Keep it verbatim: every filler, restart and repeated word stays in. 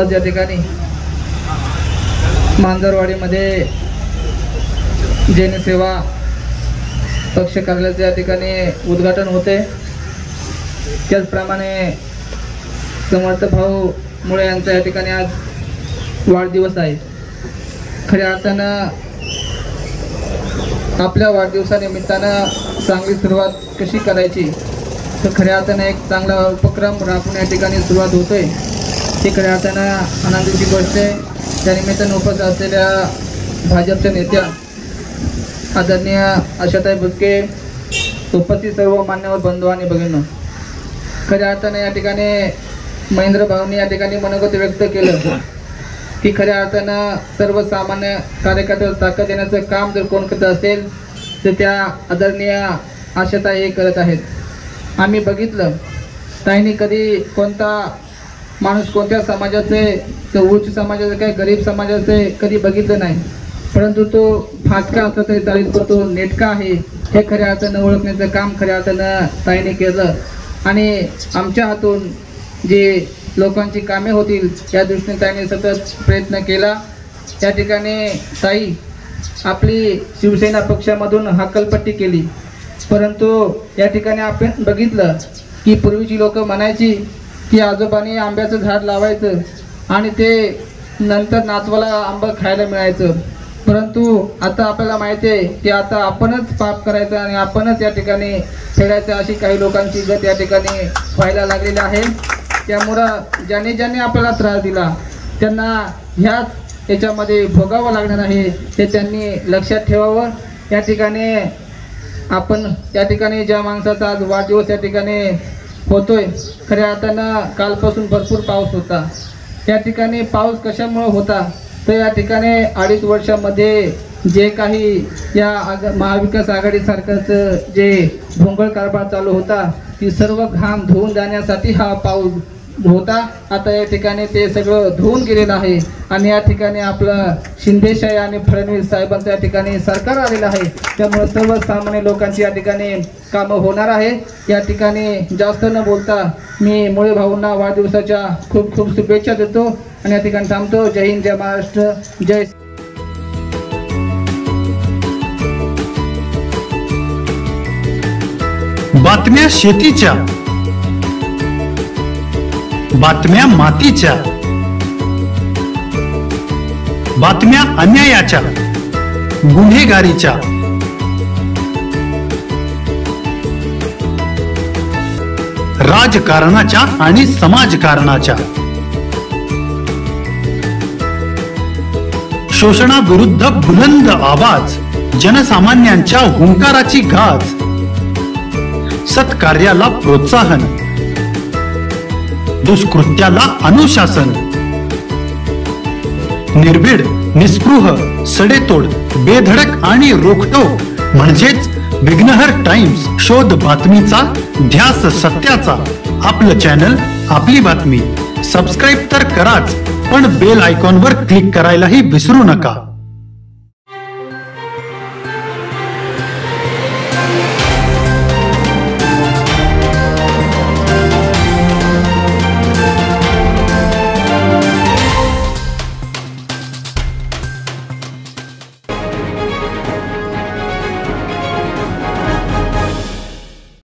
आज या ठिकाणी मांजरवाडीमध्ये जनसेवा पक्ष कार्यालयाचे या ठिकाणी उद्घाटन होते। त्याचप्रमाणे समर्थ भाऊ मुळे यांचा या ठिकाणी आज वाढदिवस आहे। खऱ्या अर्थानं आपल्या वाढदिवसानिमित्तानं चांगली सुरुवात कशी करायची तर खऱ्या अर्थानं एक चांगला उपक्रम राबवून या ठिकाणी सुरुवात होतोय। ती खऱ्या अर्थानं आनंदीची गोष्ट आहे। त्यानिमित्तानं उपस्थित असलेल्या भाजपच्या नेत्या आदरणीय आशाताई बुचके, उपस्थित सर्व मान्यवर बंधू आणि भगिनी, खऱ्या अर्थानं या ठिकाणी महेंद्र भाऊंनी या ठिकाणी मनोगत व्यक्त केलं की खऱ्या अर्थानं सर्वसामान्य कार्यकर्त्याला ताकद देण्याचं काम जर कोण करत असेल तर त्या आदरणीय आशाताई हे करत आहेत। आम्ही बघितलं ताईंनी कधी कोणता माणूस कोणत्या समाजाचे तर उच्च समाजाचे काय गरीब समाजाचे कधी बघितलं नाही, परंतु तो फाटका असला तरी चालेल पण तो नेटका आहे हे खऱ्या अर्थानं ओळखण्याचं काम खऱ्या अर्थानं ताईंनी केलं। आणि आमच्या हातून जे लोकांची कामे होतील या दृष्टीने ताईंनी सतत प्रयत्न केला। या ठिकाणी ताई आपली शिवसेना पक्षामधून हकालपट्टी केली, परंतु या ठिकाणी आपण बघितलं की पूर्वीची लोक म्हणायची की आजोबांनी आंब्याचं झाड लावायचं आणि ते नंतर नातवाला आंबा खायला मिळायचं, परंतु आता आपल्याला माहिती आहे की आता आपणच पाप करायचं आणि आपणच या ठिकाणी फेडायचं अशी काही लोकांची गत या ठिकाणी व्हायला लागलेली आहे। त्यामुळं ज्याने ज्याने आपल्याला त्रास दिला त्यांना ह्याच याच्यामध्ये भोगावं लागणार आहे ते त्यांनी लक्षात ठेवावं। या ठिकाणी आपण या ठिकाणी ज्या माणसाचा आज वाढदिवस या ठिकाणी होतोय खऱ्या अर्थानं कालपासून भरपूर पाऊस होता। त्या ठिकाणी पाऊस कशामुळे होता तर या ठिकाणी अडीच वर्षामध्ये जे काही या महाविकास आघाडी सरकारचं जे भोंगळ कारभार चालू होता ती सर्व घाम धुवून जाण्यासाठी हा पाऊस होता। आता या ठिकाणी ते सगळं धुवून गेलेलं आहे आणि या ठिकाणी आपलं शिंदेशाही आणि फडणवीस साहेबांचं या ठिकाणी सरकार आलेलं आहे। त्यामुळे सर्वसामान्य लोकांची या ठिकाणी कामं होणार आहे। या ठिकाणी जास्त न बोलता मी मुळे भाऊंना वाढदिवसाच्या खूप खूप शुभेच्छा देतो आणि या ठिकाणी थांबतो। जय हिंद, जय महाराष्ट्र, जय। बातम्या शेतीच्या, बातम्या मातीच्या, बातम्या अन्यायाच्या, गुन्हेगारीच्या, राजकारणाच्या आणि समाजकारणाच्या, शोषणाविरुद्ध बुलंद आवाज, जनसामान्यांच्या हुंकाराची गाज, सत्कार्याला प्रोत्साहन, दुष्कृत्याला अनुशासन, निर्भीड, निस्पृह, सडेतोड, बेधडक आणि रोखटोक म्हणजेच विघ्नहर टाइम्स। शोध बातमीचा, ध्यास सत्याचा। आपलं चॅनल, आपली बातमी। सबस्क्राईब तर कराच, पण बेल आयकॉनवर क्लिक करायलाही विसरू नका।